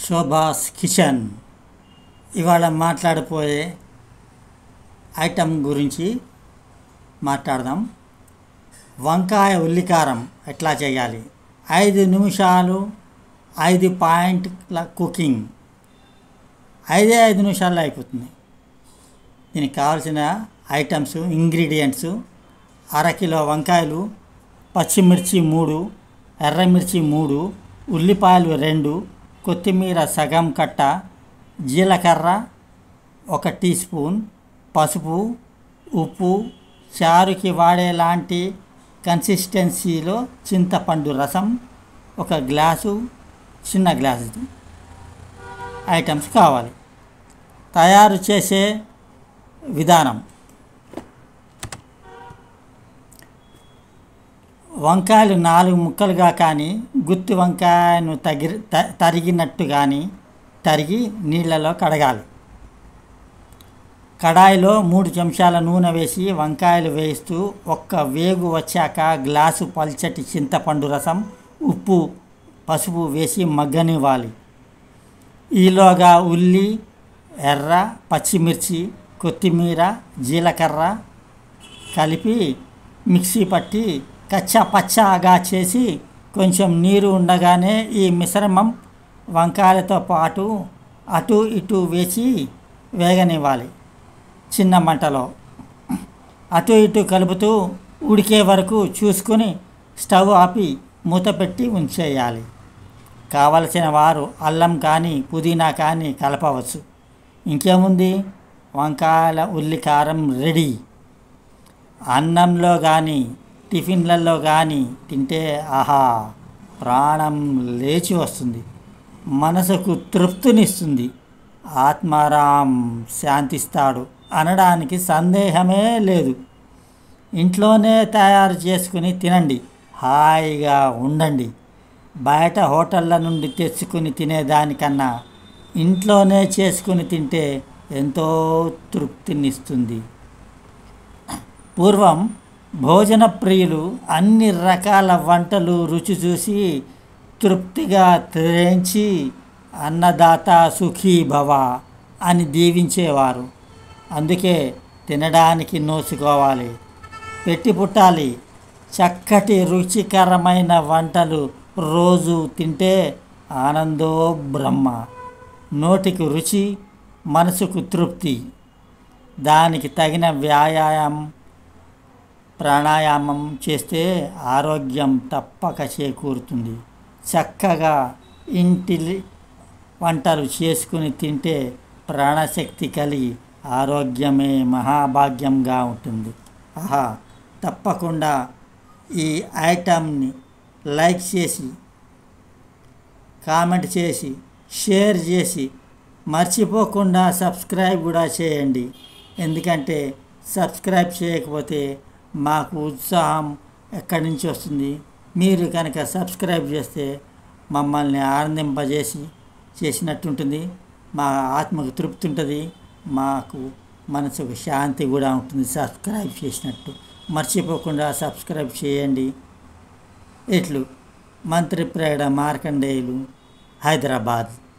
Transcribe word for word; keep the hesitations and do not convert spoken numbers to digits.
శోభాస్ kitchen ఇవాళ మాట్లాడబోయే item గురించి మాట్లాడదాం. వంకాయ ఉల్లికారం ఎట్లా చేయాలి, ఐదు నిమిషాలు ఐదు పాయింట్ల కుకింగ్, ఐదే ఐదు నిమిషాల్లో అయిపోతుంది. దీనికి కావాల్సిన ఐటమ్స్ ఇంగ్రీడియంట్స్: అరకిలో వంకాయలు, పచ్చిమిర్చి మూడు, ఎర్రమిర్చి మూడు, ఉల్లిపాయలు రెండు, కొత్తిమీర సగం కట్ట, జీలకర్ర ఒక టీ స్పూన్, పసుపు, ఉప్పు, చారుకి వాడేలాంటి కన్సిస్టెన్సీలో చింతపండు రసం ఒక గ్లాసు, చిన్న గ్లాసు ఐటమ్స్ కావాలి. తయారు చేసే విధానం: వంకాయలు నాలుగు ముక్కలుగా కానీ, గుత్తి వంకాయను తగి తరిగినట్టు కానీ తరిగి నీళ్ళలో కడగాలి. కడాయిలో మూడు చెంచాల నూనె వేసి వంకాయలు వేస్తూ ఒక్క వేగు వచ్చాక గ్లాసు పల్చటి చింతపండు రసం, ఉప్పు, పసుపు వేసి మగ్గనివ్వాలి. ఈలోగా ఉల్లి, ఎర్ర, పచ్చిమిర్చి, కొత్తిమీర, జీలకర్ర కలిపి మిక్సీ పట్టి కచ్చా పచ్చాగా చేసి కొంచెం నీరు ఉండగానే ఈ మిశ్రమం వంకాయలతో పాటు అటు ఇటు వేసి వేగనివ్వాలి. చిన్న మంటలో అటు ఇటు కలుపుతూ ఉడికే వరకు చూసుకొని స్టవ్ ఆపి మూత పెట్టి ఉంచేయాలి. కావలసిన వారు అల్లం కానీ పుదీనా కానీ కలపవచ్చు. ఇంకేముంది, వంకాయల ఉల్లికారం రెడీ. అన్నంలో కానీ టిఫిన్లలో కానీ తింటే ఆహా ప్రాణం లేచి వస్తుంది, మనసుకు తృప్తినిస్తుంది, ఆత్మారాం శాంతిస్తాడు అనడానికి సందేహమే లేదు. ఇంట్లోనే తయారు చేసుకుని తినండి, హాయిగా ఉండండి. బయట హోటళ్ళ నుండి తెచ్చుకుని తినేదానికన్నా ఇంట్లోనే చేసుకుని తింటే ఎంతో తృప్తినిస్తుంది. పూర్వం భోజన ప్రియులు అన్ని రకాల వంటలు రుచి చూసి తృప్తిగా త్రేంచి అన్నదాత సుఖీ భవ అని దీవించేవారు. అందుకే తినడానికి నోచుకోవాలి, పెట్టి పుట్టాలి. చక్కటి రుచికరమైన వంటలు రోజు తింటే ఆనందో బ్రహ్మ. నోటికి రుచి, మనసుకు తృప్తి. దానికి తగిన వ్యాయామం ప్రాణాయామం చేస్తే ఆరోగ్యం తప్పక చేకూరుతుంది. చక్కగా ఇంటి వంటలు చేసుకుని తింటే ప్రాణశక్తి కలిగి ఆరోగ్యమే మహాభాగ్యంగా ఉంటుంది. ఆహా, తప్పకుండా ఈ ఐటమ్ని లైక్ చేసి, కామెంట్ చేసి, షేర్ చేసి, మర్చిపోకుండా సబ్స్క్రైబ్ కూడా చేయండి. ఎందుకంటే సబ్స్క్రైబ్ చేయకపోతే మాకు ఉత్సాహం ఎక్కడి నుంచి వస్తుంది? మీరు కనుక సబ్స్క్రైబ్ చేస్తే మమ్మల్ని ఆనందింపజేసి చేసినట్టుంటుంది, మా ఆత్మకు తృప్తి ఉంటుంది, మాకు మనసుకు శాంతి కూడా ఉంటుంది సబ్స్క్రైబ్ చేసినట్టు. మర్చిపోకుండా సబ్స్క్రైబ్ చేయండి. ఇట్లు మంత్రి ప్రేడ మార్కండేయులు, హైదరాబాద్.